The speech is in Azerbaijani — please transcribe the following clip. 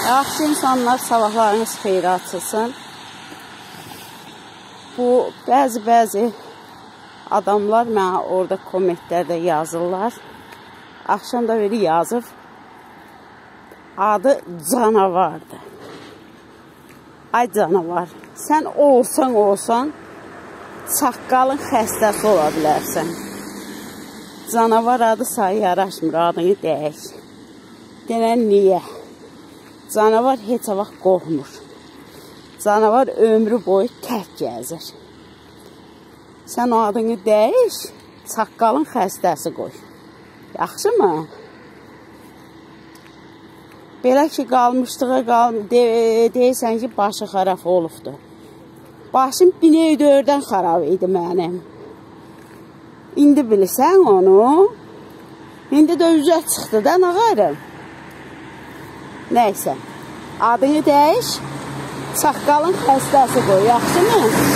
Yaxşı insanlar, sabahlarınız xeyri açılsın. Bu, bəzi adamlar mənə orada kommentlərdə yazırlar. Axşam da biri yazıb, adı canavardır. Ay canavar, sən olsan, çaqqalın xəstəsi ola bilərsən. Canavar adı sayı yaraşmır, adını deyək. Denən niyə? Canavar heç vaxt qorxmur. Canavar ömrü boyu tək gəzir. Sən o adını dəyiş, çaqqalın xəstəsi qoy. Yaxşı mı? Belə ki, qalmışlığa deyirsən ki, başı xarab olubdur. Başım 1004-dən xarab idi mənim. İndi bilirsən onu. İndi də üzə çıxdı da, nə qayrım? Nəysə, adını dəyiş, çaqqalın xəstəsi qoy, yaxşı mı?